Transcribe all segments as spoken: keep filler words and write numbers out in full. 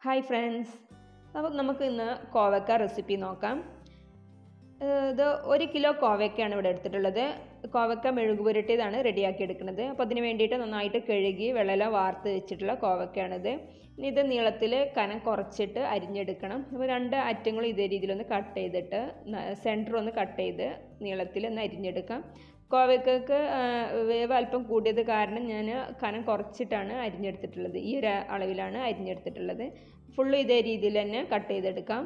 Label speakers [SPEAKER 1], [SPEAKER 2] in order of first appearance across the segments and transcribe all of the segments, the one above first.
[SPEAKER 1] Hi friends, അപ്പോൾ നമുക്ക് ഇന്ന് കോവക്ക റെസിപ്പി നോക്കാം. ഇത് ഒരു കിലോ കോവക്കയാണ് ഇവിടെ എടുത്തിട്ടുള്ളത്. കോവക്ക മെഴുക് പുരട്ടിയതാണ് റെഡിയാക്കി എടുക്കുന്നത്. അപ്പോൾ അതിന് വേണ്ടിയിട്ട് നന്നായിട്ട് കഴുകി വെള്ളമെല്ലാം വാർത്ത് വെച്ചിട്ടുള്ള കോവക്കയാണിത്. ഇനി ഇത് നീളത്തിൽ കനം കുറച്ചിട്ട് അരിഞ്ഞെടുക്കണം. അപ്പോൾ രണ്ട് അറ്റങ്ങളും ഇതേ രീതിയിലൊന്ന് കട്ട് ചെയ്തിട്ട് സെൻറ്റർ ഒന്ന് കട്ട് ചെയ്ത് നീളത്തിൽ ഒന്ന് അരിഞ്ഞെടുക്കാം. കോവക്കക്ക് വേവ് അല്പം കൂടിയത് കാരണം ഞാൻ കനം കുറച്ചിട്ടാണ് അരിഞ്ഞെടുത്തിട്ടുള്ളത്. ഈ ഒരു അളവിലാണ് അരിഞ്ഞെടുത്തിട്ടുള്ളത്. ഫുള്ള് ഇതേ രീതിയിൽ തന്നെ കട്ട് ചെയ്തെടുക്കാം.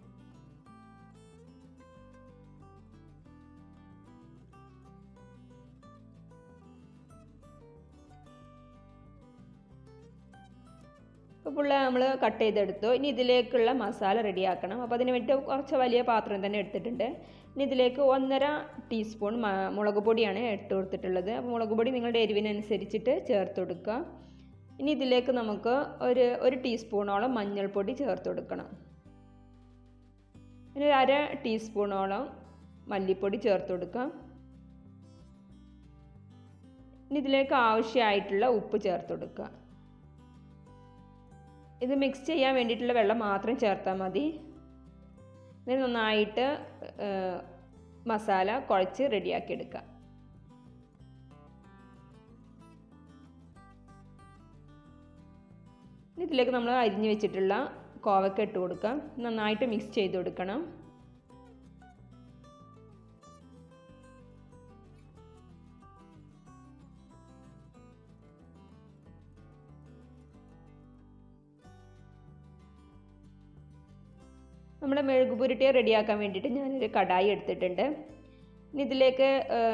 [SPEAKER 1] ഇപ്പോൾ നമ്മൾ കട്ട് ചെയ്തെടുത്തു. ഇനി ഇതിലേക്കുള്ള മസാല റെഡിയാക്കണം. അപ്പോൾ അതിന് വേണ്ടി കുറച്ച് വലിയ പാത്രം തന്നെ എടുത്തിട്ടുണ്ട്. ഇനി ഇതിലേക്ക് ഒന്നര ടീസ്പൂൺ മുളക് പൊടിയാണ് ഇട്ട് കൊടുത്തിട്ടുള്ളത്. അപ്പോൾ മുളക് പൊടി നിങ്ങളുടെ എരിവിനനുസരിച്ചിട്ട് ചേർത്ത് കൊടുക്കുക. ഇനി ഇതിലേക്ക് നമുക്ക് ഒരു ഒരു ടീസ്പൂണോളം മഞ്ഞൾപ്പൊടി ചേർത്ത് കൊടുക്കണം. ഇനി ഒരു അര ടീസ്പൂണോളം മല്ലിപ്പൊടി ചേർത്ത് കൊടുക്കാം. ഇനി ഇതിലേക്ക് ആവശ്യമായിട്ടുള്ള ഉപ്പ് ചേർത്ത് കൊടുക്കുക. ഇത് മിക്സ് ചെയ്യാൻ വേണ്ടിയിട്ടുള്ള വെള്ളം മാത്രം ചേർത്താൽ മതി. ഇതിന് നന്നായിട്ട് മസാല കുഴച്ച് റെഡിയാക്കി എടുക്കുക. ഇതിലേക്ക് നമ്മൾ അരിഞ്ഞു വെച്ചിട്ടുള്ള കോവക്ക ഇട്ട് കൊടുക്കാം. നന്നായിട്ട് മിക്സ് ചെയ്ത് കൊടുക്കണം. നമ്മുടെ മെഴുക് പുരട്ടിയെ റെഡിയാക്കാൻ വേണ്ടിയിട്ട് ഞാനൊരു കടായി എടുത്തിട്ടുണ്ട്. ഇനി ഇതിലേക്ക്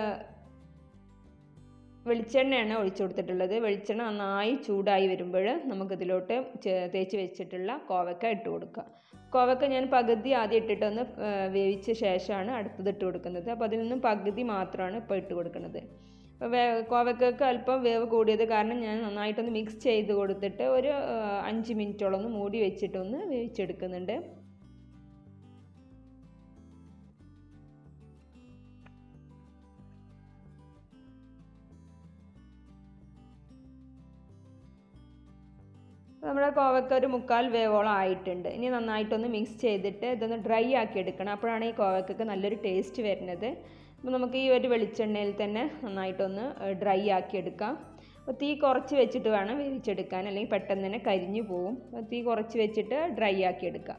[SPEAKER 1] വെളിച്ചെണ്ണയാണ് ഒഴിച്ചു കൊടുത്തിട്ടുള്ളത്. വെളിച്ചെണ്ണ നന്നായി ചൂടായി വരുമ്പോൾ നമുക്കിതിലോട്ട് തേച്ച് വെച്ചിട്ടുള്ള കോവക്ക ഇട്ട് കൊടുക്കുക. കോവക്ക ഞാൻ പകുതി ആദ്യം ഇട്ടിട്ടൊന്ന് വേവിച്ച ശേഷമാണ് അടുത്തത് ഇട്ട് കൊടുക്കുന്നത്. അപ്പോൾ അതിൽ നിന്നും പകുതി മാത്രമാണ് ഇപ്പോൾ ഇട്ട് കൊടുക്കുന്നത്. അപ്പോൾ വേ കോവക്കക്ക് അല്പം വേവ് കൂടിയത് കാരണം ഞാൻ നന്നായിട്ടൊന്ന് മിക്സ് ചെയ്ത് കൊടുത്തിട്ട് ഒരു അഞ്ച് മിനിറ്റോളം ഒന്ന് മൂടി വെച്ചിട്ടൊന്ന് വേവിച്ചെടുക്കുന്നുണ്ട്. നമ്മുടെ കോവക്ക ഒരു മുക്കാൽ വേവോളം ആയിട്ടുണ്ട്. ഇനി നന്നായിട്ടൊന്ന് മിക്സ് ചെയ്തിട്ട് ഇതൊന്ന് ഡ്രൈ ആക്കി എടുക്കണം. അപ്പോഴാണ് ഈ കോവക്കക്ക് നല്ലൊരു ടേസ്റ്റ് വരുന്നത്. അപ്പോൾ നമുക്ക് ഈ ഒരു വെളിച്ചെണ്ണയിൽ തന്നെ നന്നായിട്ടൊന്ന് ഡ്രൈ ആക്കി എടുക്കാം. അപ്പോൾ തീ കുറച്ച് വെച്ചിട്ട് വേണം വേവിച്ചെടുക്കാൻ, അല്ലെങ്കിൽ പെട്ടെന്ന് തന്നെ കരിഞ്ഞു പോവും. അപ്പോൾ തീ കുറച്ച് വെച്ചിട്ട് ഡ്രൈ ആക്കി എടുക്കാം.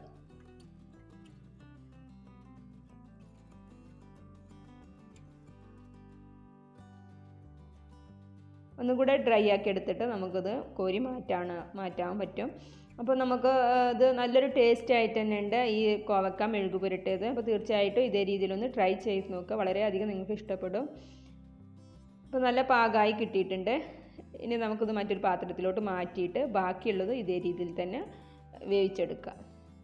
[SPEAKER 1] ഒന്നുകൂടെ ഡ്രൈ ആക്കി എടുത്തിട്ട് നമുക്കിത് കോരി മാറ്റാണ് മാറ്റാൻ പറ്റും. അപ്പോൾ നമുക്ക് ഇത് നല്ലൊരു ടേസ്റ്റ് ആയിട്ട് തന്നെ ഉണ്ട് ഈ കോവക്ക മെഴുക് പുരട്ടിയത്. അപ്പോൾ തീർച്ചയായിട്ടും ഇതേ രീതിയിലൊന്ന് ട്രൈ ചെയ്ത് നോക്കുക. വളരെയധികം നിങ്ങൾക്ക് ഇഷ്ടപ്പെടും. അപ്പോൾ നല്ല പാകമായി കിട്ടിയിട്ടുണ്ട്. ഇനി നമുക്കിത് മറ്റൊരു പാത്രത്തിലോട്ട് മാറ്റിയിട്ട് ബാക്കിയുള്ളത് ഇതേ രീതിയിൽ തന്നെ വേവിച്ചെടുക്കാം.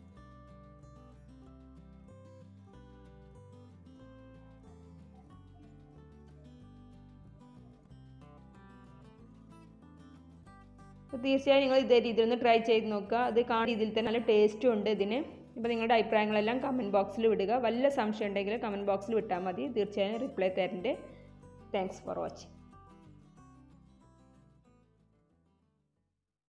[SPEAKER 1] അപ്പോൾ തീർച്ചയായും നിങ്ങൾ ഇതേ രീതിയിൽ ഒന്ന് ട്രൈ ചെയ്ത് നോക്കുക. അത് കാണുന്ന രീതിയിൽ തന്നെ നല്ല ടേസ്റ്റും ഉണ്ട് ഇതിന്. ഇപ്പോൾ നിങ്ങളുടെ അഭിപ്രായങ്ങളെല്ലാം കമൻറ്റ് ബോക്സിൽ വിടുക. വല്ല സംശയം ഉണ്ടെങ്കിൽ കമൻറ്റ് ബോക്സിൽ വിട്ടാൽ മതി. തീർച്ചയായും റിപ്ലൈ തരേണ്ടത്. Thanks for watching.